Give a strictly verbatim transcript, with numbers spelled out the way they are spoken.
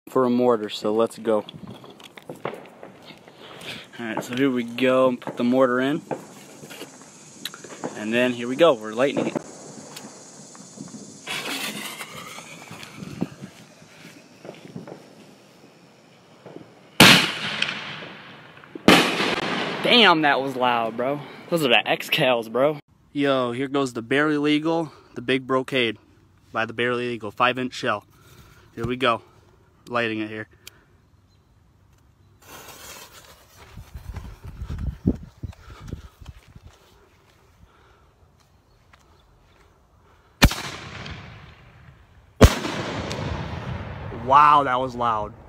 for a mortar, so let's go. Alright, so here we go, and put the mortar in. And then here we go, we're lightening it. Damn, that was loud, bro. Those are the Excals, bro. Yo, here goes the Barely Eagle, the Big Brocade by the Barely Eagle, five inch shell. Here we go, lighting it here. Wow, that was loud.